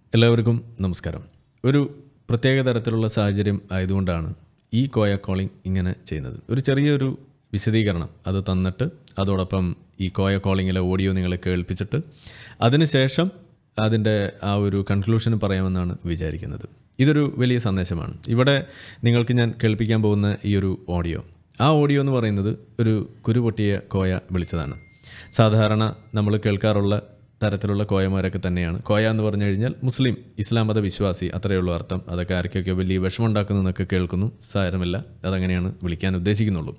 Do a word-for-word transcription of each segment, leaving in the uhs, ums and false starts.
എല്ലാവർക്കും നമസ്കാരം. ഒരു പ്രത്യേക തരത്തിലുള്ള സാഹചര്യം ആയതുകൊണ്ടാണ് ഈ കോയ കോളിംഗ് ഇങ്ങനെ ചെയ്യുന്നത്. ഒരു ചെറിയൊരു വിശദീകരണം അത് തന്നിട്ട് അതോടൊപ്പം ഈ കോയ കോളിങ്ങിലെ ഓഡിയോ നിങ്ങളെ കേൾപ്പിച്ചിട്ട് അതിനുശേഷം അതിൻ്റെ ആ ഒരു കൺക്ലൂഷൻ പറയാമെന്നാണ് വിചാരിക്കുന്നത്. ഇതൊരു വലിയ സന്ദേശമാണ്. ഇവിടെ നിങ്ങൾക്ക് ഞാൻ കേൾപ്പിക്കാൻ പോകുന്ന ഈ ഒരു ഓഡിയോ ആ ഓഡിയോ എന്ന് പറയുന്നത് ഒരു കുരുപൊട്ടിയ കോയ വിളിച്ചതാണ്. സാധാരണ നമ്മൾ കേൾക്കാറുള്ള തരത്തിലുള്ള കോയമാരൊക്കെ തന്നെയാണ്. കോയ എന്ന് പറഞ്ഞു കഴിഞ്ഞാൽ മുസ്ലിം ഇസ്ലാം മത വിശ്വാസി, അത്രയുള്ള അർത്ഥം. അതൊക്കെ ആർക്കൊക്കെ വലിയ വിഷമം ഉണ്ടാക്കുന്നതെന്നൊക്കെ കേൾക്കുന്നു. സാരമില്ല, അതങ്ങനെയാണ് വിളിക്കാൻ ഉദ്ദേശിക്കുന്നുള്ളൂ.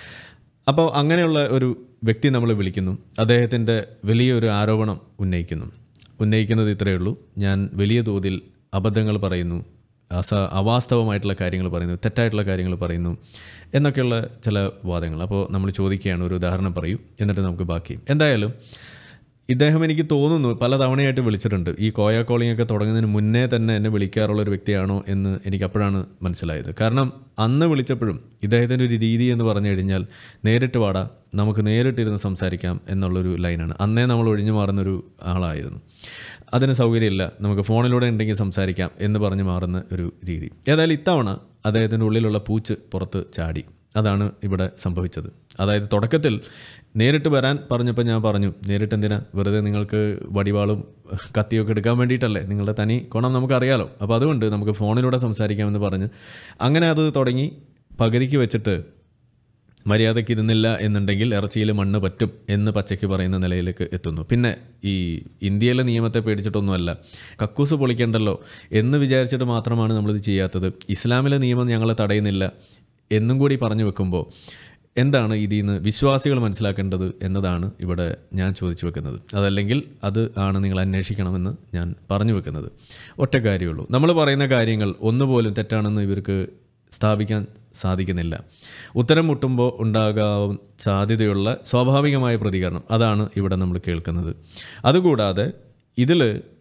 അപ്പോൾ അങ്ങനെയുള്ള ഒരു വ്യക്തി നമ്മൾ വിളിക്കുന്നു, അദ്ദേഹത്തിൻ്റെ വലിയൊരു ആരോപണം ഉന്നയിക്കുന്നു. ഉന്നയിക്കുന്നത് ഇത്രയേ ഉള്ളൂ: ഞാൻ വലിയ തോതിൽ അബദ്ധങ്ങൾ പറയുന്നു, അസ അവാസ്തവമായിട്ടുള്ള കാര്യങ്ങൾ പറയുന്നു, തെറ്റായിട്ടുള്ള കാര്യങ്ങൾ പറയുന്നു എന്നൊക്കെയുള്ള ചില വാദങ്ങൾ. അപ്പോൾ നമ്മൾ ചോദിക്കുകയാണ്, ഒരു ഉദാഹരണം പറയൂ, എന്നിട്ട് നമുക്ക് ബാക്കി. എന്തായാലും ഇദ്ദേഹം എനിക്ക് തോന്നുന്നു പല തവണയായിട്ട് വിളിച്ചിട്ടുണ്ട്. ഈ കോയ കോളിംഗ് ഒക്കെ തുടങ്ങുന്നതിന് മുന്നേ തന്നെ എന്നെ വിളിക്കാറുള്ളൊരു വ്യക്തിയാണോ എന്ന് എനിക്ക് അപ്പോഴാണ് മനസ്സിലായത്. കാരണം അന്ന് വിളിച്ചപ്പോഴും ഇദ്ദേഹത്തിൻ്റെ ഒരു രീതി എന്ന് പറഞ്ഞു കഴിഞ്ഞാൽ നേരിട്ട് വാടാ, നമുക്ക് നേരിട്ടിരുന്ന് സംസാരിക്കാം എന്നുള്ളൊരു ലൈനാണ്. അന്നേ നമ്മൾ ഒഴിഞ്ഞു മാറുന്നൊരു ആളായിരുന്നു. അതിന് സൗകര്യമില്ല, നമുക്ക് ഫോണിലൂടെ ഉണ്ടെങ്കിൽ സംസാരിക്കാം എന്ന് പറഞ്ഞ് മാറുന്ന ഒരു രീതി. ഏതായാലും ഇത്തവണ അദ്ദേഹത്തിൻ്റെ ഉള്ളിലുള്ള പൂച്ച് പുറത്ത് ചാടി. അതാണ് ഇവിടെ സംഭവിച്ചത്. അതായത് തുടക്കത്തിൽ നേരിട്ട് വരാൻ പറഞ്ഞപ്പോൾ ഞാൻ പറഞ്ഞു, നേരിട്ട് എന്തിനാ, വെറുതെ നിങ്ങൾക്ക് വടിവാളും കത്തിയൊക്കെ എടുക്കാൻ വേണ്ടിയിട്ടല്ലേ, നിങ്ങളുടെ തനി കോണം നമുക്കറിയാലോ, അപ്പോൾ അതുകൊണ്ട് നമുക്ക് ഫോണിലൂടെ സംസാരിക്കാമെന്ന് പറഞ്ഞ് അങ്ങനെ അത് തുടങ്ങി. പകുതിക്ക് വെച്ചിട്ട് മര്യാദയ്ക്ക് ഇരുന്നില്ല എന്നുണ്ടെങ്കിൽ ഇറച്ചിയിൽ മണ്ണ് പറ്റും എന്ന് പച്ചയ്ക്ക് പറയുന്ന നിലയിലേക്ക് എത്തുന്നു. പിന്നെ ഈ ഇന്ത്യയിലെ നിയമത്തെ പേടിച്ചിട്ടൊന്നുമല്ല, കക്കൂസ് പൊളിക്കണ്ടല്ലോ എന്ന് വിചാരിച്ചിട്ട് മാത്രമാണ് നമ്മളിത് ചെയ്യാത്തത്. ഇസ്ലാമിലെ നിയമം ഞങ്ങളെ തടയുന്നില്ല എന്നും കൂടി പറഞ്ഞു വെക്കുമ്പോൾ എന്താണ് ഇതിൽ നിന്ന് വിശ്വാസികൾ മനസ്സിലാക്കേണ്ടത് എന്നതാണ് ഇവിടെ ഞാൻ ചോദിച്ചു വെക്കുന്നത്. അതല്ലെങ്കിൽ അത് ആണ് നിങ്ങൾ അന്വേഷിക്കണമെന്ന് ഞാൻ പറഞ്ഞു വെക്കുന്നത്. ഒറ്റ കാര്യമുള്ളൂ, നമ്മൾ പറയുന്ന കാര്യങ്ങൾ ഒന്നുപോലും തെറ്റാണെന്ന് ഇവർക്ക് സ്ഥാപിക്കാൻ സാധിക്കുന്നില്ല. ഉത്തരം മുട്ടുമ്പോൾ ഉണ്ടാകാൻ സാധ്യതയുള്ള സ്വാഭാവികമായ പ്രതികരണം, അതാണ് ഇവിടെ നമ്മൾ കേൾക്കുന്നത്. അതുകൂടാതെ ഇതിൽ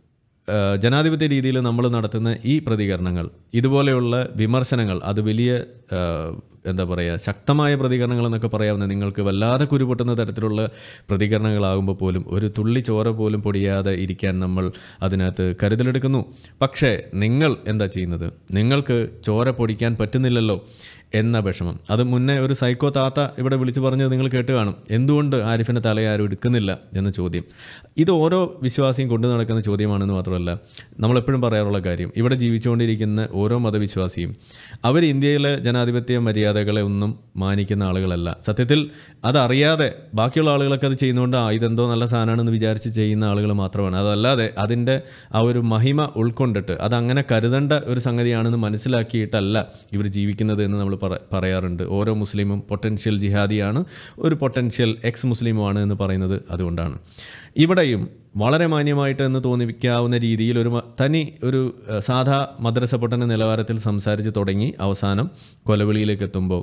ജനാധിപത്യ രീതിയിൽ നമ്മൾ നടത്തുന്ന ഈ പ്രതികരണങ്ങൾ, ഇതുപോലെയുള്ള വിമർശനങ്ങൾ, അത് വലിയ എന്താ പറയുക, ശക്തമായ പ്രതികരണങ്ങൾ എന്നൊക്കെ പറയാവുന്ന, നിങ്ങൾക്ക് വല്ലാതെ കുരുപൊട്ടുന്ന തരത്തിലുള്ള പ്രതികരണങ്ങളാകുമ്പോൾ പോലും ഒരു തുള്ളി ചോര പോലും പൊടിയാതെ ഇരിക്കാൻ നമ്മൾ അതിനകത്ത് കരുതലെടുക്കുന്നു. പക്ഷേ നിങ്ങൾ എന്താ ചെയ്യുന്നത്? നിങ്ങൾക്ക് ചോര പൊടിക്കാൻ പറ്റുന്നില്ലല്ലോ എന്ന വിഷമം. അത് മുന്നേ ഒരു സൈക്കോ താത്ത ഇവിടെ വിളിച്ചു പറഞ്ഞത് നിങ്ങൾ കേട്ട് കാണും. എന്തുകൊണ്ട് ആരിഫിൻ്റെ തലയാരും എടുക്കുന്നില്ല എന്ന ചോദ്യം. ഇത് ഓരോ വിശ്വാസിയും കൊണ്ടു നടക്കുന്ന ചോദ്യമാണെന്ന് മാത്രമല്ല, നമ്മളെപ്പോഴും പറയാറുള്ള കാര്യം, ഇവിടെ ജീവിച്ചുകൊണ്ടിരിക്കുന്ന ഓരോ മതവിശ്വാസിയും അവർ ഇന്ത്യയിലെ ജനാധിപത്യ മര്യാദകളെ ഒന്നും മാനിക്കുന്ന ആളുകളല്ല. സത്യത്തിൽ അതറിയാതെ ബാക്കിയുള്ള ആളുകളൊക്കെ അത് ചെയ്യുന്നതുകൊണ്ട് ആ ഇതെന്തോ നല്ല സാധനമാണെന്ന് വിചാരിച്ച് ചെയ്യുന്ന ആളുകൾ മാത്രമാണ്. അതല്ലാതെ അതിൻ്റെ ആ ഒരു മഹിമ ഉൾക്കൊണ്ടിട്ട് അതങ്ങനെ കരുതേണ്ട ഒരു സംഗതിയാണെന്ന് മനസ്സിലാക്കിയിട്ടല്ല ഇവർ ജീവിക്കുന്നത് എന്ന് നമ്മൾ പറയാറുണ്ട്. ഓരോ മുസ്ലിമും പൊട്ടൻഷ്യൽ ജിഹാദിയാണ്, ഒരു പൊട്ടൻഷ്യൽ എക്സ് മുസ്ലിമുമാണ് എന്ന് പറയുന്നത് അതുകൊണ്ടാണ്. ഇവിടെയും വളരെ മാന്യമായിട്ട് എന്ന് തോന്നിപ്പിക്കാവുന്ന രീതിയിൽ ഒരു തനി ഒരു സാധാ മദ്രസ പൊട്ടൻ്റെ നിലവാരത്തിൽ സംസാരിച്ച് തുടങ്ങി അവസാനം കൊലവിളിയിലേക്ക് എത്തുമ്പോൾ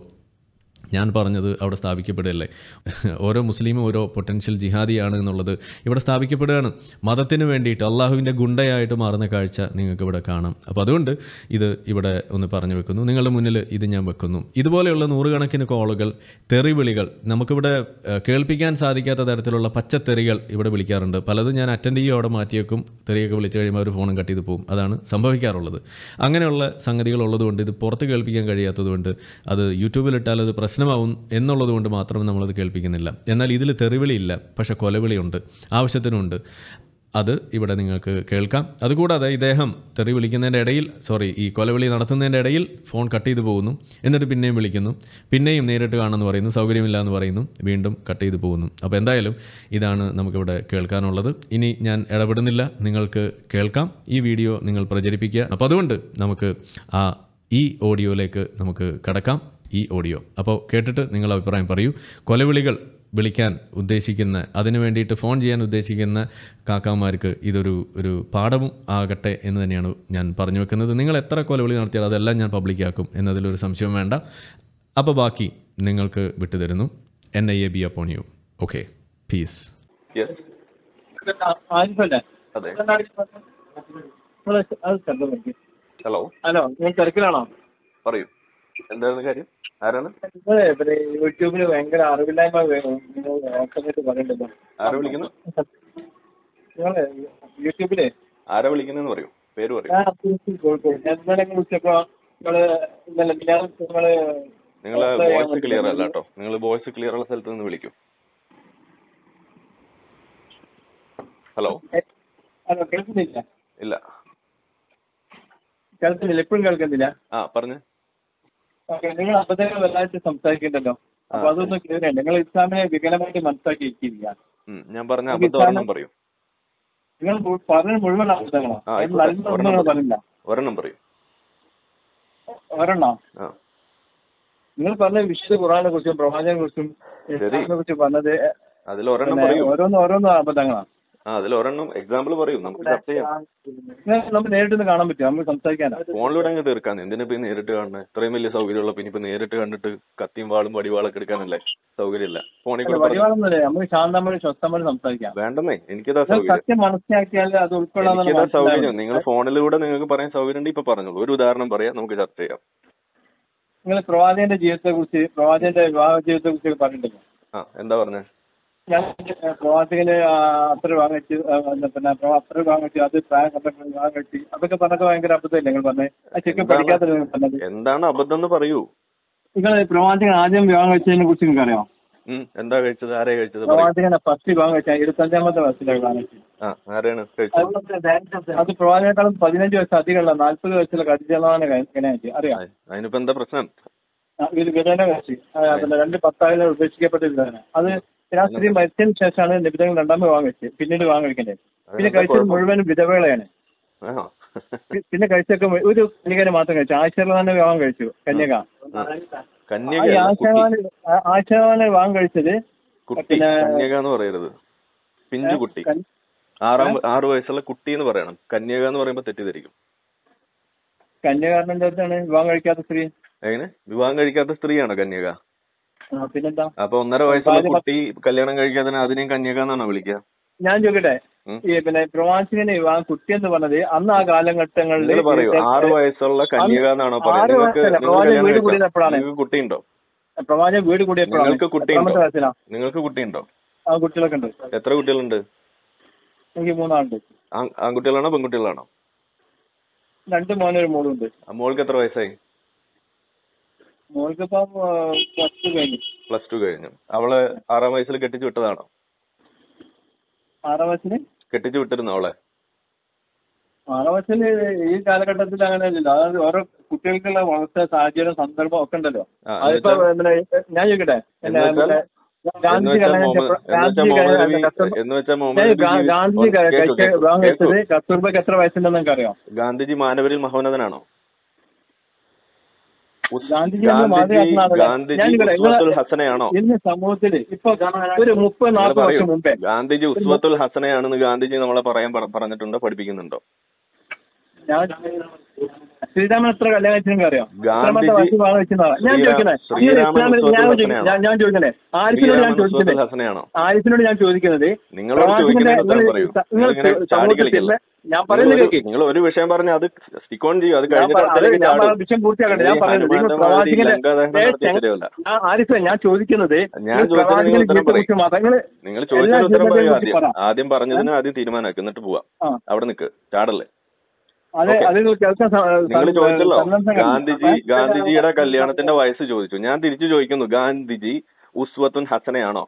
ഞാൻ പറഞ്ഞത് അവിടെ സ്ഥാപിക്കപ്പെടുകയല്ലേ. ഓരോ മുസ്ലിമും ഓരോ പൊട്ടൻഷ്യൽ ജിഹാദിയാണ് എന്നുള്ളത് ഇവിടെ സ്ഥാപിക്കപ്പെടുകയാണ്. മതത്തിന് വേണ്ടിയിട്ട് അള്ളാഹുവിൻ്റെ ഗുണ്ടയായിട്ട് മാറുന്ന കാഴ്ച നിങ്ങൾക്ക് ഇവിടെ കാണാം. അപ്പോൾ അതുകൊണ്ട് ഇത് ഇവിടെ ഒന്ന് പറഞ്ഞു വെക്കുന്നു, നിങ്ങളുടെ മുന്നിൽ ഇത് ഞാൻ വെക്കുന്നു. ഇതുപോലെയുള്ള നൂറുകണക്കിന് കോളുകൾ, തെറിവിളികൾ, നമുക്കിവിടെ കേൾപ്പിക്കാൻ സാധിക്കാത്ത തരത്തിലുള്ള പച്ചത്തെറികൾ ഇവിടെ വിളിക്കാറുണ്ട്. പലതും ഞാൻ അറ്റൻഡ് ചെയ്യും, അവിടെ മാറ്റിയേക്കും. തെറിയൊക്കെ വിളിച്ചു കഴിയുമ്പോൾ അവർ ഫോണും കട്ട് ചെയ്ത് പോകും. അതാണ് സംഭവിക്കാറുള്ളത്. അങ്ങനെയുള്ള സംഗതികൾ ഉള്ളതുകൊണ്ട്, ഇത് പുറത്ത് കേൾപ്പിക്കാൻ കഴിയാത്തതുകൊണ്ട്, അത് യൂട്യൂബിലിട്ടാൽ അത് പ്രശ്നമാവും എന്നുള്ളത് കൊണ്ട് മാത്രം നമ്മളത് കേൾപ്പിക്കുന്നില്ല. എന്നാൽ ഇതിൽ തെറിവിളിയില്ല, പക്ഷേ കൊലവിളിയുണ്ട്, ആവശ്യത്തിനുണ്ട്. അത് ഇവിടെ നിങ്ങൾക്ക് കേൾക്കാം. അതുകൂടാതെ ഇദ്ദേഹം തെറി വിളിക്കുന്നതിൻ്റെ ഇടയിൽ സോറി ഈ കൊലവിളി നടത്തുന്നതിൻ്റെ ഇടയിൽ ഫോൺ കട്ട് ചെയ്ത് പോകുന്നു. എന്നിട്ട് പിന്നെയും വിളിക്കുന്നു, പിന്നെയും നേരിട്ട് കാണുമെന്ന് പറയുന്നു, സൗകര്യമില്ല എന്ന് പറയുന്നു, വീണ്ടും കട്ട് ചെയ്ത് പോകുന്നു. അപ്പോൾ എന്തായാലും ഇതാണ് നമുക്കിവിടെ കേൾക്കാനുള്ളത്. ഇനി ഞാൻ ഇടപെടുന്നില്ല, നിങ്ങൾക്ക് കേൾക്കാം. ഈ വീഡിയോ നിങ്ങൾ പ്രചരിപ്പിക്കുക. അപ്പോൾ അതുകൊണ്ട് നമുക്ക് ആ ഈ ഓഡിയോയിലേക്ക് നമുക്ക് കടക്കാം. ഈ ഓഡിയോ അപ്പോൾ കേട്ടിട്ട് നിങ്ങളുടെ അഭിപ്രായം പറയൂ. കൊലവിളികൾ വിളിക്കാൻ ഉദ്ദേശിക്കുന്ന, അതിനു വേണ്ടിയിട്ട് ഫോൺ ചെയ്യാൻ ഉദ്ദേശിക്കുന്ന കാക്കാമാർക്ക് ഇതൊരു ഒരു പാഠവും ആകട്ടെ എന്ന് തന്നെയാണ് ഞാൻ പറഞ്ഞു വെക്കുന്നത്. നിങ്ങൾ എത്ര കൊലവിളി നടത്തിയാൽ അതെല്ലാം ഞാൻ പബ്ലിക്കാക്കും എന്നതിലൊരു സംശയം വേണ്ട. അപ്പോൾ ബാക്കി നിങ്ങൾക്ക് വിട്ടുതരുന്നു. N I A B upon you. Okay, peace. Hello hello, ഞാൻ തിരക്കിലാണോ? പറയൂ, എന്തായിരുന്നു കാര്യം? ആരാണ്? പിന്നെ യൂട്യൂബില് ഭയങ്കര അറിവില്ലായ്മ പറയുന്നുണ്ടല്ലോ. ആരാ വിളിക്കുന്നു? നിങ്ങളെ യൂട്യൂബില് ആരാ വിളിക്കുന്നതെന്ന് പറയൂ. പേര് പറയൂ. ഞാൻ അബ്ദുൽ കോഴിക്കോട്. ഞാൻ ഇന്നലെ വിളിച്ചപ്പോ നിങ്ങള് ഇന്നലെ ഞാൻ നിങ്ങള് നിങ്ങൾ വോയിസ് ക്ലിയർ അല്ല കേട്ടോ. നിങ്ങൾ വോയിസ് ക്ലിയർ ഉള്ള സ്ഥലത്ത് നിന്ന് വിളിക്കൂ. ഹലോ. ഹലോ, കേൾക്കുന്നില്ല? ഇല്ല, കേൾക്കുന്നില്ല. എപ്പോഴും കേൾക്കുന്നില്ല. ആ പറഞ്ഞു. ഓക്കെ, നിങ്ങൾ അബദ്ധങ്ങൾ വല്ലാതെ സംസാരിക്കുന്നുണ്ടല്ലോ. അപ്പൊ അതൊന്നും ക്ലിയർ ചെയ്യണ്ട. നിങ്ങൾ ഇസ്ലാമിനെ വികലമായിട്ട് മനസ്സിലാക്കി ഇരിക്കില്ല. ഞാൻ പറഞ്ഞ അബദ്ധം പറയൂ. നിങ്ങൾ പറഞ്ഞ മുഴുവൻ അബദ്ധങ്ങളോ? നല്ല പറഞ്ഞില്ല. ഒരെണ്ണം പറയൂ. ഒരെണ്ണോ? നിങ്ങൾ പറഞ്ഞ വിശുദ്ധ ഖുർആനെ കുറിച്ചും പ്രവാചകനെ കുറിച്ചും ഇസ്ലാമിനെ കുറിച്ചും പറഞ്ഞത് അതിൽ ഒരെണ്ണം പറയൂ. ഓരോന്നും ഓരോന്നും അബദ്ധങ്ങളാണ്. ആ അതിൽ ഒരെണ്ണം എക്സാമ്പിൾ പറയൂ, നമുക്ക് ചർച്ച ചെയ്യാം. നമുക്ക് നേരിട്ട് കാണാൻ പറ്റും, നമുക്ക് സംസാരിക്കാനാണ്. ഫോണിലൂടെ അങ്ങ് തീർക്കാൻ എന്തിനാ നേരിട്ട് കാണുന്നത്? ഇത്രയും വലിയ സൗകര്യമുള്ള പിന്നെ ഇപ്പൊ നേരിട്ട് കണ്ടിട്ട് കത്തിയും വാളും വടിവാളൊക്കെ എടുക്കാനല്ലേ സൗകര്യമില്ല. ഫോണിൽ കൂടെ വടിവാളൊന്നുമില്ല, നമുക്ക് ശാന്തമായി സ്വസ്ഥമായി സംസാരിക്കാം. വേണ്ടെന്നേ, എനിക്കതാ സൗകര്യം. സത്യം മനസ്സിലാക്കിയാൽ അത് ഉൾക്കൊള്ളാൻ സൗകര്യം. നിങ്ങൾ ഫോണിലൂടെ നിങ്ങൾക്ക് പറയാൻ സൗകര്യം ഉണ്ട്. ഇപ്പൊ പറഞ്ഞോളൂ, ഒരു ഉദാഹരണം പറയാം, നമുക്ക് ചർച്ച ചെയ്യാം. നിങ്ങൾ പ്രവാചകന്റെ ജീവിതത്തെ കുറിച്ച്, പ്രവാചകന്റെ വിവാഹ ജീവിതത്തെ കുറിച്ച് പറഞ്ഞിട്ടുണ്ടല്ലോ. ആ എന്താ പറഞ്ഞേ? ഞാൻ പ്രവാചകന് അത്ര വിവാഹം കഴിച്ച് പിന്നെ അത്ര വിവാഹം കഴിച്ച് അത് പ്രായം കണ്ടപ്പോൾ വിവാഹം കഴിച്ച് അതൊക്കെ പറഞ്ഞൊക്കെ ഭയങ്കര അബദ്ധമല്ലേ നിങ്ങൾ പറഞ്ഞത്? ആ ചെക്ക് പഠിക്കാത്ത പറഞ്ഞത് എന്താണ് അബദ്ധം എന്ന് പറയൂ. നിങ്ങൾ പ്രവാചകൻ ആദ്യം വിവാഹം കഴിച്ചതിനെ കുറിച്ച് നിങ്ങൾക്ക് അറിയാം? എന്താ കഴിച്ചത്? ആരെയാ കഴിച്ചത്? പ്രവാചകനെ ഫസ്റ്റ് വിവാഹം കഴിച്ചാൽ ഇരുപത്തഞ്ചാമത്തെ വയസ്സിലാണ് വിവാഹം കഴിച്ചത്. ആരാണ്? അത് പ്രവാചകനേക്കാളും പതിനഞ്ച് വയസ്സ് അധികമുള്ള നാല്പത് വയസ്സുള്ള ഖദീജയാണ് കഴിച്ചു. അറിയാം? അതിനിപ്പോ എന്താ പ്രശ്നം? ഇത് ഗതന കഴിച്ച് പിന്നെ രണ്ട് ഭർത്താവിനെ ഉപേക്ഷിക്കപ്പെട്ട വിധന. അത് രാത്രി മരിച്ചതിന് ശേഷമാണ് നിബിധങ്ങൾ രണ്ടാമത് വിവാഹം കഴിച്ചത്. പിന്നീട് വിവാഹം കഴിക്കേണ്ടത്. പിന്നെ കഴിച്ചത് മുഴുവനും വിധവകളെയാണ്. പിന്നെ കഴിച്ചൊക്കെ ഒരു കന്യകനെ മാത്രം കഴിച്ചു. ആയിഷയുടെ തന്നെ വിവാഹം കഴിച്ചു. കന്യക ആയിഷാനെ വിവാഹം കഴിച്ചത് പിന്നെ കന്യക എന്ന് പറയരുത്, പിഞ്ചു കുട്ടി. ആറാം ആറു വയസ്സുള്ള കുട്ടി എന്ന് പറയണം. കന്യക എന്ന് പറയുമ്പോ തെറ്റിദ്ധരിക്കും. കന്യകാരൻ എന്താണ്? വിവാഹം കഴിക്കാത്ത സ്ത്രീ. എങ്ങനെ വിവാഹം കഴിക്കാത്ത സ്ത്രീയാണോ കന്യക? പിന്നെന്താ? അപ്പൊ ഒന്നര വയസ്സുള്ള കുട്ടി കല്യാണം കഴിക്കാതെ അതിനെയും കന്യക എന്നാണോ വിളിക്കുക? ഞാൻ ചോദിക്കട്ടെ, ഈ പിന്നെ പ്രവാചകന് വിവാഹം കുട്ടി എന്ന് പറഞ്ഞത് അന്ന് ആ കാലഘട്ടങ്ങളിൽ പറയൂ. ആറു വയസ്സുള്ള കന്യക എന്നാണോ പറയുന്നത്? കുട്ടിയുണ്ടോ? പ്രവാചകൻ വീട് കൂടിയപ്പോഴാണ്. നിങ്ങൾക്ക് കുട്ടിയുണ്ടോ? ആ കുട്ടികളൊക്കെ ഉണ്ട്. എത്ര കുട്ടികളുണ്ട്? എനിക്ക് മൂന്നാളുണ്ട്. ആൺകുട്ടികളാണോ പെൺകുട്ടികളാണോ? രണ്ട് മോനൊരു മോളും ഉണ്ട്. മോൾക്ക് എത്ര വയസ്സായി? മോൾക്ക് ഇപ്പം പ്ലസ് ടു കഴിഞ്ഞു. പ്ലസ് ടു കഴിഞ്ഞു. അവള് ആറാം വയസ്സിൽ കെട്ടിച്ചു വിട്ടതാണോ? ആറാം വയസ്സിന് കെട്ടിച്ചു വിട്ടിരുന്നോ അവളെ? ആറാം വയസ്സിൽ ഈ കാലഘട്ടത്തിൽ അങ്ങനെ അല്ലല്ലോ. അതായത് ഓരോ കുട്ടികൾക്കുള്ള വളർച്ച സാഹചര്യം സന്ദർഭം ഒക്കെ ഉണ്ടല്ലോ. അതിപ്പോ ഞാൻ ചോദിക്കട്ടെ, ഗാന്ധിജി ഗാന്ധിജി വിവാഹം കഴിച്ചത് കസ്തൂർബയ്ക്ക് എത്ര വയസ്സുണ്ടെന്ന് നിങ്ങൾക്ക് അറിയാം? ഗാന്ധിജി മാനവരിൽ മഹോന്നതനാണോ? ഹസനയാണോ? ഇന്ന് സമൂഹത്തില് ഇപ്പൊ ഒരു മുപ്പത് നാൽപ്പത് വർഷം മുമ്പേ ഗാന്ധിജി ഉസ്വത്തുൽ ഹസനയാണെന്ന് ഗാന്ധിജി നമ്മളെ പറയാൻ പറഞ്ഞിട്ടുണ്ടോ, പഠിപ്പിക്കുന്നുണ്ടോ? ഞാൻ ശ്രീരാമൻ എത്ര കല്യാണം കഴിച്ചെങ്കിൽ അറിയാം? ഞാൻ ചോദിക്കുന്നത് ഞാൻ ചോദിക്കണേ ആരിഫിനോട് ഞാൻ ചോദിക്കുന്നത് ആരിഫിനോട് ഞാൻ ചോദിക്കുന്നത് ഞാൻ പറയുന്നത് നിങ്ങൾ ഒരു വിഷയം പറഞ്ഞ അത് സ്റ്റിക്ക് ഓൺ ചെയ്യും. അത് കഴിഞ്ഞിട്ട് വിഷയം പൂർത്തിയാക്കട്ടെ. ഞാൻ പറയുന്നത് നിങ്ങൾ പ്രവാചകനെ ആരിഫ ഞാൻ ചോദിക്കുന്നത് ഞാൻ ചോദിക്കുന്നത് മതങ്ങള് നിങ്ങൾ ചോദിച്ചതിന് ഉത്തരം പറയൂ. ആദ്യം ആദ്യം പറഞ്ഞതിന് ആദ്യം തീരുമാനമാക്കി എന്നിട്ട് പോവാം. അവിടെ നിൽക്ക്, ചാടല്ലേ. നിങ്ങൾ ചോദിച്ചല്ലോ ഗാന്ധിജി ഗാന്ധിജിയുടെ കല്യാണത്തിന്റെ വയസ്സ് ചോദിച്ചു. ഞാൻ തിരിച്ചു ചോദിക്കുന്നു, ഗാന്ധിജി ഉസ്വത്തുൻ ഹസനയാണോ?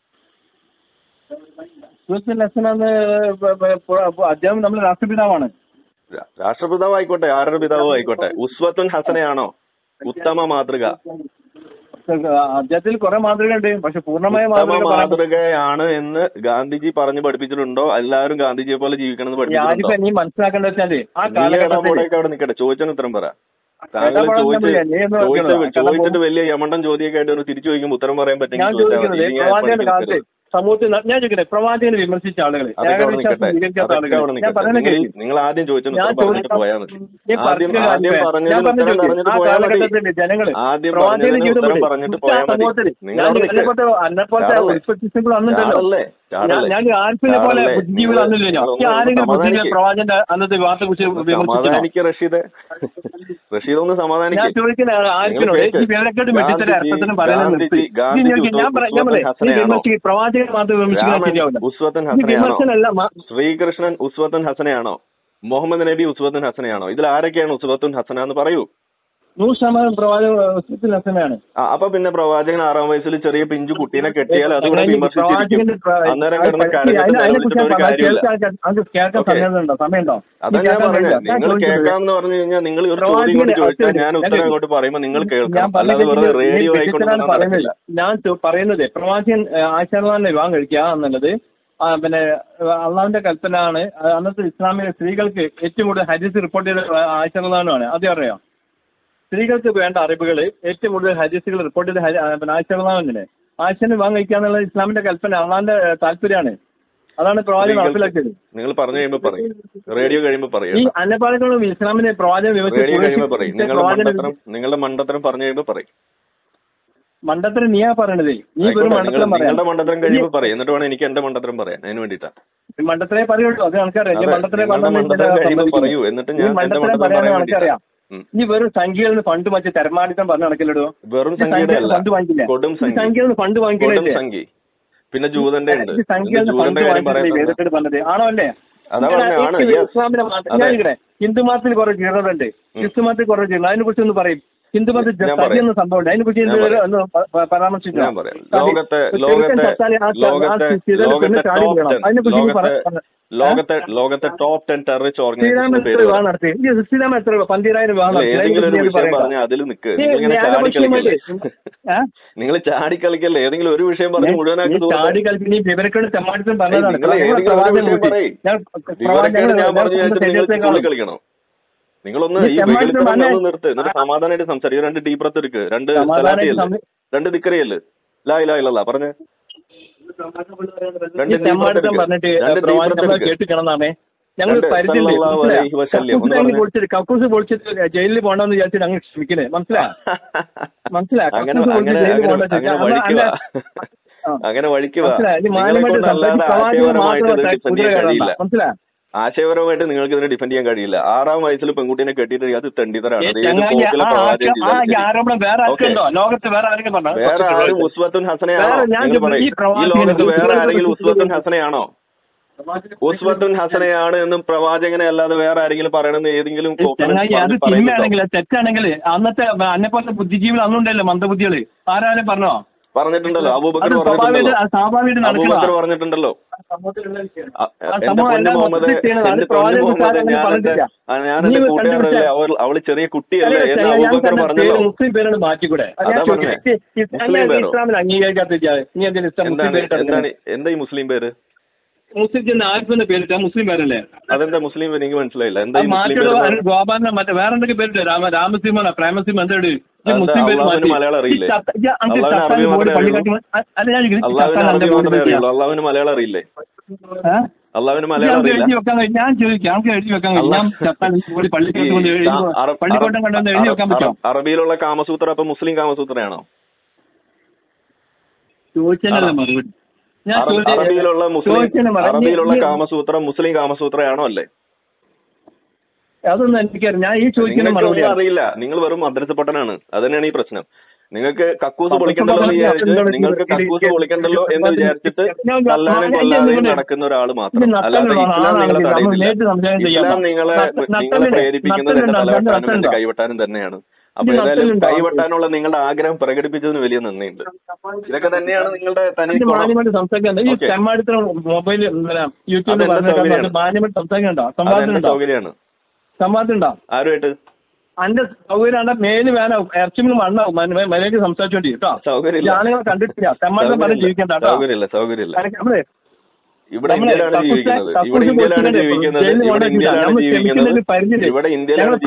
അദ്ദേഹം നമ്മുടെ രാഷ്ട്രപിതാവാണ്. രാഷ്ട്രപിതാവ് ആയിക്കോട്ടെ, ആരുടെ പിതാവും ആയിക്കോട്ടെ, ഉസ്വത്തുൻ ഹസനയാണോ? ഉത്തമ മാതൃക. അദ്ദേഹത്തിൽ കുറെ മാതൃകയുണ്ട്, പക്ഷെ പൂർണ്ണമായ മാതൃകയാണ് എന്ന് ഗാന്ധിജി പറഞ്ഞു പഠിപ്പിച്ചിട്ടുണ്ടോ? എല്ലാവരും ഗാന്ധിജിയെ പോലെ ജീവിക്കണം എന്ന് പഠിപ്പിച്ചിട്ടുണ്ടോ? നീ മനസ്സിലാക്കേണ്ട വെച്ചാല് ആ അവിടെ നിൽക്കട്ടെ, ചോദിച്ചതിന് ഉത്തരം പറ. താങ്കൾ ചോദിച്ചിട്ട് വലിയ യമണ്ടൻ ചോദ്യമൊക്കെ ആയിട്ട് തിരിച്ചു ചോദിക്കുമ്പോൾ ഉത്തരം പറയാൻ പറ്റും. സമൂഹത്തിൽ ഞാൻ ചോദിക്കട്ടെ, പ്രവാചകനെ വിമർശിച്ച ആളുകൾ നിങ്ങൾ ആദ്യം ചോദിച്ചത് പോയാൽ മതി. ജനങ്ങൾ ഞാൻ ആരിഫിനെ പോലെ ബുദ്ധിജീവികൾ അന്നില്ലല്ലോ. ആരെങ്കിലും ബുദ്ധിജീവി പ്രവാചകന്റെ അന്നത്തെ വിവാഹത്തെ കുറിച്ച് സമാധാനിക്ക് റഷീദ് റഷീദ് ഒന്ന് സമാധാനിക്കും. ഞാൻ ചോദിക്കുന്ന ആരിഫിനോട് ഈ വേലക്കെട്ട് വെട്ടിത്തര അർത്ഥത്തിനും പറയുന്നത് പ്രവാചകൻ മാത്രം വിമർശിക്കാൻ ശരിയാവില്ല. ശ്രീകൃഷ്ണൻ ഉസ്വത്തൻ ഹസനയാണോ? മുഹമ്മദ് നബി ഉസ്വത്തുൻ ഹസനയാണോ? ഇതിൽ ആരൊക്കെയാണ് ഉസ്വത്തുൻ ഹസന എന്ന് പറയൂ. നൂറ് ശതമാനം പ്രവാചകൻ ഉസ്വത്തുൽ ഹസനയാണ്. അപ്പൊ പിന്നെ പ്രവാചകൻ ആറാം വയസ്സിൽ ചെറിയ പിഞ്ചു കുട്ടീനെ കെട്ടിയാൽ അതുകൂടെ വിമർശിച്ചിരിക്കും. അന്നേരം കിടന്ന് കടന്നിട്ട് കാര്യമില്ല. അതാ ഞാൻ പറഞ്ഞത്, നിങ്ങൾ കേൾക്കാമെന്ന് പറഞ്ഞു കഴിഞ്ഞാൽ നിങ്ങൾ ഒരു ചോദ്യം കൊണ്ട് ചോദിച്ചാൽ ഞാൻ ഉത്തരം അങ്ങോട്ട് പറയുമ്പോൾ നിങ്ങൾ കേൾക്കണം, അല്ലാതെ വെറുതെ റേഡിയോ ആയിക്കൊണ്ട് പറയുന്നില്ല. ഞാൻ പറയുന്നത് പ്രവാചകൻ ആയിഷാനെ വിവാഹം കഴിക്കുക എന്നുള്ളത് പിന്നെ അള്ളാഹുവിന്റെ കൽപ്പന ആണ്. അന്നത്തെ ഇസ്ലാമിക സ്ത്രീകൾക്ക് ഏറ്റവും കൂടുതൽ ഹദീസ് റിപ്പോർട്ട് ചെയ്ത ആയിഷാണ്. അത് അറിയാം. സ്ത്രീകൾക്ക് വേണ്ട അറിവുകൾ ഏറ്റവും കൂടുതൽ ഹദീസുകൾ റിപ്പോർട്ട് ചെയ്ത ആയിഷാണ്. ആയിഷനെ വിവാഹം കഴിക്കുക എന്നുള്ളത് ഇസ്ലാമിന്റെ കൽപ്പന, അള്ളാഹിന്റെ താല്പര്യമാണ്. അതാണ് പ്രവാചകൻ നടപ്പിലാക്കിയത്. നിങ്ങൾ പറഞ്ഞു കഴിയുമ്പോൾ പറയും, റേഡിയോ കഴിയുമ്പോൾ പറയും. ഈ അന്നപാലങ്ങളും ഇസ്ലാമിനെ പ്രവാചകൻ നിങ്ങളുടെ മണ്ടത്തരം പറഞ്ഞു കഴിയുമ്പോൾ പറയും. മണ്ടത്തരം നീയാ പറയണത്. നീ ഒരു മണ്ടത്തരം നിങ്ങളുടെ മണ്ടത്തരം കഴിയുമ്പോൾ പറയും, എന്നിട്ട് വേണം എനിക്ക് എന്റെ മണ്ടത്തരം പറയാൻ. അതിന് വേണ്ടിയിട്ടാണ് മണ്ടത്തരേ പറയുള്ളൂ. അത് കണക്കറിയാം. മണ്ടത്തരേ പറയൂ, എന്നിട്ട് ഞാൻ മണ്ടത്തരം പറയാൻ കണക്കറിയാം. ഈ വെറും സംഖ്യയിൽ നിന്ന് ഫണ്ട് മറ്റേ തെരമാടിത്തം പറഞ്ഞ നടക്കില്ലടോ. വെറും ഫണ്ട് വാങ്ങിക്കില്ല. സംഖ്യയിൽ നിന്ന് ഫണ്ട് വാങ്ങിക്കില്ലേ? പിന്നെ ജൂതന്റെ സംഖ്യയിൽ ഫണ്ട് വാങ്ങിക്കില്ലേ പറഞ്ഞത് ആണോ? അല്ലേ? ഇസ്ലാമിനെ ഞാനിവിടെ ഹിന്ദു മതത്തിൽ കുറെ ജീർണതുണ്ട്, ക്രിസ്തു മതത്തിൽ കുറെ ജീർണം. അതിനെ കുറിച്ച് ഒന്ന് പറയും. ഹിന്ദു മതത്തിൽ സതി എന്ന സംഭവമുണ്ട്, അതിനെ കുറിച്ച് പരാമർശിച്ചു. അതിനെ കുറിച്ച് ലോകത്തെ ലോകത്തെ ടോപ്പ് ടെൻ ടെററിസ്റ്റ് ഓർഗനൈസേഷൻ അതിൽ നിൽക്ക്. നിങ്ങൾ ചാടിക്കളിക്കല്ലേ? ഏതെങ്കിലും ഒരു വിഷയം പറഞ്ഞ് മുഴുവനാക്കി കളിക്കണോ? നിങ്ങളൊന്ന് ഈ നിർത്ത്, എന്നിട്ട് സമാധാനമായിട്ട് സംസാരിക്കും. രണ്ട് ഡീപ്രത്ത് എടുക്ക്, രണ്ട് രണ്ട് ദിക്കറിയല്ലേ? ലാ ഇലാഹ ഇല്ലല്ലാഹ് പറഞ്ഞേ. കേട്ടിക്കണമെന്നാണേ ഞങ്ങൾ കക്കൂസ് പൊളിച്ചിട്ട് ജയിലിൽ പോകണമെന്ന് വിചാരിച്ചിട്ട് ഞങ്ങൾ ശ്രമിക്കണേ. മനസ്സിലാ മനസ്സിലാ അങ്ങനെ വഴിക്കുക. മനസ്സിലാ ആശയപരമായിട്ട് നിങ്ങൾക്ക് ഇതിനെ ഡിഫെൻഡ് ചെയ്യാൻ കഴിയില്ല. ആറാം വയസ്സിൽ പെൺകുട്ടിനെ കെട്ടിയിട്ട് അത് തെണ്ടിത്തരാണ്. വേറെ ആരും ഉസ്വത്തുൻ ഹസനയാണോ? ഈ ലോകത്ത് വേറെ ആരെങ്കിലും ഉസ്വത്തുൻ ഹസനയാണോ? ഉസ്വത്തുൻ ഹസനയാണ് എന്നും പ്രവാചകനെ അല്ലാതെ വേറെ ആരെങ്കിലും പറയണമെന്ന് ഏതെങ്കിലും തെറ്റാണെങ്കിൽ അന്നത്തെ അന്നെ പോലത്തെ ബുദ്ധിജീവികൾ അന്നുണ്ടല്ലോ, മന്ദബുദ്ധികള്. ആരാലും പറഞ്ഞോ? പറഞ്ഞിട്ടുണ്ടല്ലോ. അബൂബക്കർ പറഞ്ഞിട്ടുണ്ടല്ലോ. അബൂബക്കർ പറഞ്ഞിട്ടുണ്ടല്ലോ. ഞാനെന്റെ കൂട്ടുകാരല്ലേ, അവൾ അവള് ചെറിയ കുട്ടിയല്ലേ എന്ന് അബൂബക്കർ പറഞ്ഞല്ലോ. മുസ്ലിം പേരാണ് മാറ്റിക്കൂടെ? ഇസ്ലാമിൽ അംഗീകരിക്കാത്ത എന്താണ് എന്താ ഈ മുസ്ലിം പേര്? മുസ്ലിം ആൽഫെന്ന പേരിട്ടാ മുസ്ലിം പേരല്ലേ? അതെന്താ മുസ്ലിം പേര്? എനിക്ക് മനസ്സിലായില്ല. എന്താ ഗോപാലന മറ്റേ വേറെ എന്തൊക്കെ പേരിട്ട് രാമ രാമസിംഹ പ്രേമസിംഹ എന്താ മലയാളം അറിയില്ലേ? അള്ളാഹുവിന് മലയാളം അറിയില്ലേ? അള്ളാഹുവിന് മലയാളം അറിയില്ല. ഞാൻ ചോദിക്കാം, എഴുതി വെക്കാൻ പള്ളിക്കോട്ടം കണ്ടെന്ന് എഴുതി വെക്കാൻ പറ്റുമോ? അറബിയിലുള്ള കാമസൂത്ര അപ്പൊ മുസ്ലിം കാമസൂത്രയാണോ? ചോദിച്ചല്ലേ മറുപടി. അറബിയിലുള്ള മുസ്ലിം അറബിയിലുള്ള കാമസൂത്രം മുസ്ലിം കാമസൂത്രയാണോ? അല്ലേ? അതൊന്നും എനിക്കറിയാം. ഞാൻ ഈ ചോദിക്കുന്ന അറിയില്ല. നിങ്ങൾ വെറും മദ്രസ പൊട്ടനാണ്. അത് തന്നെയാണ് ഈ പ്രശ്നം. നിങ്ങൾക്ക് കക്കൂസ് പൊളിക്കണ്ടല്ലോ എന്ന് വിചാരിച്ച് നിങ്ങൾക്ക് കക്കൂസ് പൊളിക്കണ്ടല്ലോ എന്ന് വിചാരിച്ചിട്ട് കല്ലാനും കൊല്ലാതെയും നടക്കുന്ന ഒരാൾ മാത്രം. അല്ലാതെ ഇസ്ലാം നിങ്ങളെ തടയുന്നില്ല. ഇസ്ലാം നിങ്ങളെ നിങ്ങളെ പ്രേരിപ്പിക്കുന്നത് എന്റെ തലവെട്ടാനും എന്റെ കൈവെട്ടാനും തന്നെയാണ്. അപ്പൊ ഏതായാലും കൈവെട്ടാനുള്ള നിങ്ങളുടെ ആഗ്രഹം പ്രകടിപ്പിച്ചതിന് വലിയ നന്ദിയുണ്ട്. ഇതൊക്കെ തന്നെയാണ് നിങ്ങളുടെ തനി സൗകര്യമാണ്. സംവാദമുണ്ടോ ആരുമായിട്ട്? അന്റെ സൗകര്യമാണ്. മേല് വേണം, ഇറച്ചിമിന് മണ്ണാവും. മര്യാദയ്ക്ക് സംസാരിച്ചോണ്ടി കേട്ടോ. ആളുകൾ കണ്ടിട്ടില്ല. സമ്മാനം പറഞ്ഞ് ജീവിക്കണ്ട. സൗകര്യമില്ല സൗകര്യമില്ല ഇവിടെ ഇന്ത്യയിലാണ് ജീവിക്കുന്നത്. ഇവിടെ ഇന്ത്യയിലാണ് ജീവിക്കുന്നത്. ഇവിടെ ഇന്ത്യയിലാണ് ജീവിക്കുന്നത്. ഇവിടെ ഇന്ത്യയിലാണ്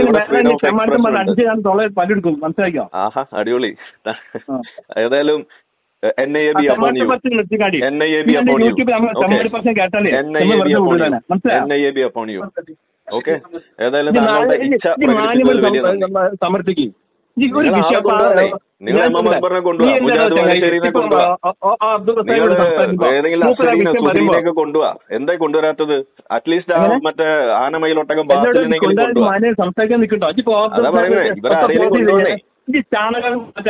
പലെടുക്കും. മനസ്സിലാക്കിയോ? ആഹാ അടിപൊളി. ഏതായാലും N I A B upon you. N I A B upon you. N I A B upon you. Okay. ഏതായാലും താങ്കളുടെ ഇച്ഛ പ്രകടിപ്പിച്ചതിൽ സമർത്ഥിക്കും. നിങ്ങൾ എം എം അക്ബറിനെ കൊണ്ടുപോവാ, മുജാദ് വാലിശ്ശേരിനെ കൊണ്ടുപോവാ, നിങ്ങൾ ഏതെങ്കിലും അസ്ഹരീനെ സുഹരീനെയൊക്കെ കൊണ്ടുപോവാ. എന്താ കൊണ്ടുവരാത്തത്? അറ്റ്ലീസ്റ്റ് ആ മറ്റേ ആനമയിലൊട്ടകം ബാസിലിനെങ്കിലും കൊണ്ടുപോവാ. അതാ പറയുന്നത്. ഇവരെ ആരെങ്കിലും കൊണ്ടുപോകണേ.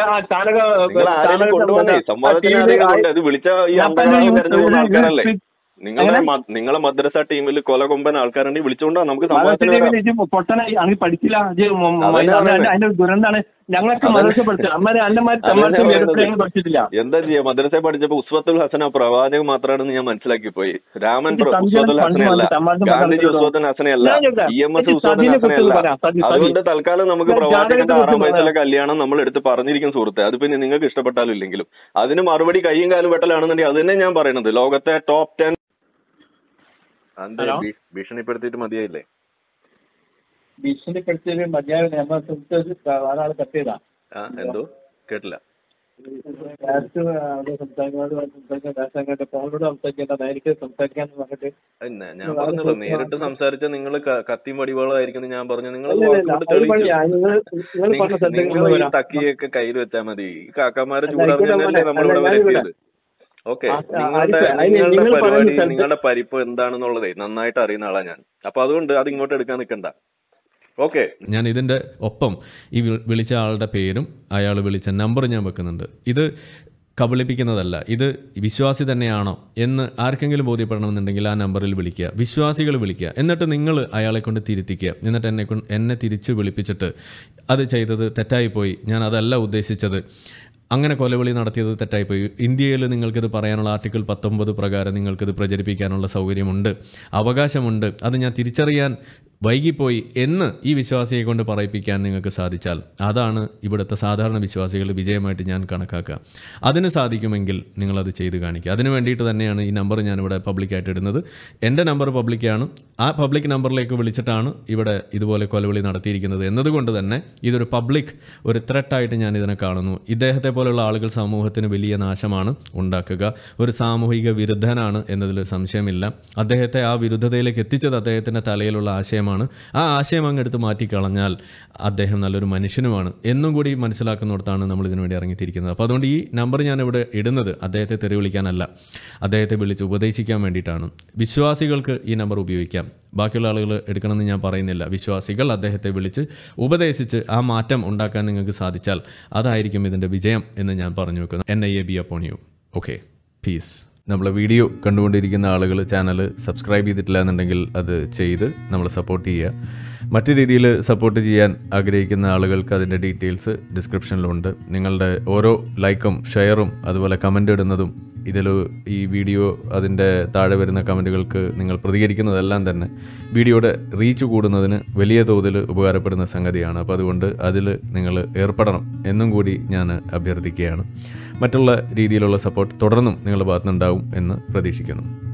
നിങ്ങൾ ആരെങ്കിലും കൊണ്ടുപോകണേ. സംവാദത്തിന് ആരെങ്കിലും കൊണ്ട് അത് വിളിച്ച ഈ അമ്പലം തെരഞ്ഞു പോകുന്ന ആൾക്കാരല്ലേ? നിങ്ങളെ നിങ്ങളെ മദ്രസ ടീമിൽ കൊലകൊമ്പൻ ആൾക്കാരുണ്ടെങ്കിൽ വിളിച്ചുകൊണ്ടാണ് നമുക്ക് പൊട്ടന അങ്ങനെ പഠിച്ചില്ല അതിന്റെ ദുരന്താണ് ഞങ്ങൾക്ക് മദ്രസ പഠിച്ചത് അമ്മ അന്നമാര് പഠിച്ചിട്ടില്ല. എന്താ ചെയ്യാ, മദ്രസ പഠിച്ചപ്പോ ഉസ്വത്തുൽ ഹസന പ്രവാചകൻ മാത്രമാണെന്ന് ഞാൻ മനസ്സിലാക്കി പോയി. രാമൻ ഉസ്വത്തുൽ ഹസനയല്ല, ഗാന്ധിജി ഉസ്വത്തുൽ ഹസനയല്ല, ഇ എം എസ് ഉസ്വത്തുൽ ഹസനയല്ല. അതുകൊണ്ട് തൽക്കാലം നമുക്ക് പ്രവാചകന്റെ ആറാം വയസ്സിലെ കല്യാണം നമ്മൾ എടുത്ത് പറഞ്ഞിരിക്കും സുഹൃത്തെ. അത് പിന്നെ നിങ്ങൾക്ക് ഇഷ്ടപ്പെട്ടാലും ഇല്ലെങ്കിലും അതിന് മറുപടി കയ്യും കാലും വെട്ടലാണെന്നുണ്ടെങ്കിൽ അത് തന്നെ ഞാൻ പറയണത്. ലോകത്തെ ടോപ്പ് ടെൻ ഭീഷണിപ്പെടുത്തിയിട്ട് മതിയായില്ലേ? ഭീഷണിപ്പെടുത്തിയത് മതിയാവില്ല. ഒരാൾ കത്തിയതാ. എന്തോ കേട്ടില്ല. ഞാൻ പറഞ്ഞല്ലോ നേരിട്ട് സംസാരിച്ച നിങ്ങൾ കത്തിയും വടിവാളായിരിക്കും. ഞാൻ പറഞ്ഞു നിങ്ങൾ തക്കിയൊക്കെ കയ്യിൽ വെച്ചാൽ മതി. ഈ കാക്കമാരെ ചൂടാറിഞ്ഞല്ലേ നമ്മളിവിടെ വരെത്തിയത്. ഓക്കെ, നിങ്ങളുടെ നിങ്ങളുടെ പരിപാടി നിങ്ങളുടെ പരിപ്പ് എന്താണെന്നുള്ളതേ നന്നായിട്ട് അറിയുന്ന ആളാ ഞാൻ. അപ്പൊ അതുകൊണ്ട് അത് ഇങ്ങോട്ട് എടുക്കാൻ നിൽക്കണ്ട. ഓക്കെ, ഞാൻ ഇതിൻ്റെ ഒപ്പം ഈ വിളിച്ച ആളുടെ പേരും അയാൾ വിളിച്ച നമ്പറും ഞാൻ വെക്കുന്നുണ്ട്. ഇത് കബളിപ്പിക്കുന്നതല്ല, ഇത് വിശ്വാസി തന്നെയാണോ എന്ന് ആർക്കെങ്കിലും ബോധ്യപ്പെടണമെന്നുണ്ടെങ്കിൽ ആ നമ്പറിൽ വിളിക്കുക, വിശ്വാസികൾ വിളിക്കുക. എന്നിട്ട് നിങ്ങൾ അയാളെ കൊണ്ട് തിരുത്തിക്കുക. എന്നിട്ട് എന്നെ കൊണ്ട് എന്നെ തിരിച്ച് വിളിപ്പിച്ചിട്ട് അത് ചെയ്തത് തെറ്റായിപ്പോയി, ഞാൻ അതല്ല ഉദ്ദേശിച്ചത്, അങ്ങനെ കൊലവിളി നടത്തിയത് തെറ്റായിപ്പോയി, ഇന്ത്യയിൽ നിങ്ങൾക്കിത് പറയാനുള്ള ആർട്ടിക്കിൾ പത്തൊമ്പത് പ്രകാരം നിങ്ങൾക്കിത് പ്രചരിപ്പിക്കാനുള്ള സൗകര്യമുണ്ട്, അവകാശമുണ്ട്, അത് ഞാൻ തിരിച്ചറിയാൻ വൈകിപ്പോയി എന്ന് ഈ വിശ്വാസിയെ കൊണ്ട് പറയിപ്പിക്കാൻ നിങ്ങൾക്ക് സാധിച്ചാൽ അതാണ് ഇവിടുത്തെ സാധാരണ വിശ്വാസികളുടെ വിജയമായിട്ട് ഞാൻ കണക്കാക്കുക. അതിന് സാധിക്കുമെങ്കിൽ നിങ്ങളത് ചെയ്ത് കാണിക്കുക. അതിന് വേണ്ടിയിട്ട് തന്നെയാണ് ഈ നമ്പർ ഞാനിവിടെ പബ്ലിക്കായിട്ട് ഇടുന്നത്. എൻ്റെ നമ്പർ പബ്ലിക്കാണ്. ആ പബ്ലിക് നമ്പറിലേക്ക് വിളിച്ചിട്ടാണ് ഇവിടെ ഇതുപോലെ കൊലവിളി നടത്തിയിരിക്കുന്നത് എന്നതുകൊണ്ട് തന്നെ ഇതൊരു പബ്ലിക് ഒരു ത്രെട്ടായിട്ട് ഞാൻ ഇതിനെ കാണുന്നു. ഇദ്ദേഹത്തെ പോലുള്ള ആളുകൾ സമൂഹത്തിന് വലിയ നാശമാണ് ഉണ്ടാക്കുക. ഒരു സാമൂഹിക വിരുദ്ധനാണ് എന്നതിൽ സംശയമില്ല. അദ്ദേഹത്തെ ആ വിരുദ്ധതയിലേക്ക് എത്തിച്ചത് അദ്ദേഹത്തിൻ്റെ തലയിലുള്ള ആശയം. ആ ആശയം അങ്ങെടുത്ത് മാറ്റിക്കളഞ്ഞാൽ അദ്ദേഹം നല്ലൊരു മനുഷ്യനുമാണ് എന്നും കൂടി മനസ്സിലാക്കുന്നിടത്താണ് നമ്മൾ ഇതിനു വേണ്ടി ഇറങ്ങിത്തിരിക്കുന്നത്. അപ്പോൾ അതുകൊണ്ട് ഈ നമ്പർ ഞാനിവിടെ ഇടുന്നത് അദ്ദേഹത്തെ തെറി വിളിക്കാനല്ല, അദ്ദേഹത്തെ വിളിച്ച് ഉപദേശിക്കാൻ വേണ്ടിയിട്ടാണ്. വിശ്വാസികൾക്ക് ഈ നമ്പർ ഉപയോഗിക്കാം, ബാക്കിയുള്ള ആളുകൾ എടുക്കണമെന്ന് ഞാൻ പറയുന്നില്ല. വിശ്വാസികൾ അദ്ദേഹത്തെ വിളിച്ച് ഉപദേശിച്ച് ആ മാറ്റം ഉണ്ടാക്കാൻ നിങ്ങൾക്ക് സാധിച്ചാൽ അതായിരിക്കും ഇതിൻ്റെ വിജയം എന്ന് ഞാൻ പറഞ്ഞു വെക്കുന്നു. N I A B upon you. Okay, peace. നമ്മളെ വീഡിയോ കണ്ടുകൊണ്ടിരിക്കുന്ന ആളുകൾ ചാനൽ സബ്സ്ക്രൈബ് ചെയ്തിട്ടില്ല എന്നുണ്ടെങ്കിൽ അത് ചെയ്ത് നമ്മളെ സപ്പോർട്ട് ചെയ്യുക. മറ്റു രീതിയിൽ സപ്പോർട്ട് ചെയ്യാൻ ആഗ്രഹിക്കുന്ന ആളുകൾക്ക് അതിൻ്റെ ഡീറ്റെയിൽസ് ഡിസ്ക്രിപ്ഷനിലുണ്ട്. നിങ്ങളുടെ ഓരോ ലൈക്കും ഷെയറും അതുപോലെ കമൻ്റ് ഇടുന്നതും ഇതിൽ ഈ വീഡിയോ അതിൻ്റെ താഴെ വരുന്ന കമൻറ്റുകൾക്ക് നിങ്ങൾ പ്രതികരിക്കുന്നതെല്ലാം തന്നെ വീഡിയോയുടെ റീച്ച് കൂടുന്നതിന് വലിയ തോതിൽ ഉപകാരപ്പെടുന്ന സംഗതിയാണ്. അപ്പോൾ അതുകൊണ്ട് അതിൽ നിങ്ങൾ ഏർപ്പെടണം എന്നും കൂടി ഞാൻ അഭ്യർത്ഥിക്കുകയാണ്. മറ്റുള്ള രീതിയിലുള്ള സപ്പോർട്ട് തുടർന്നും നിങ്ങളുടെ ഭാഗത്തുനിന്നുണ്ടാവും എന്ന് പ്രതീക്ഷിക്കുന്നു.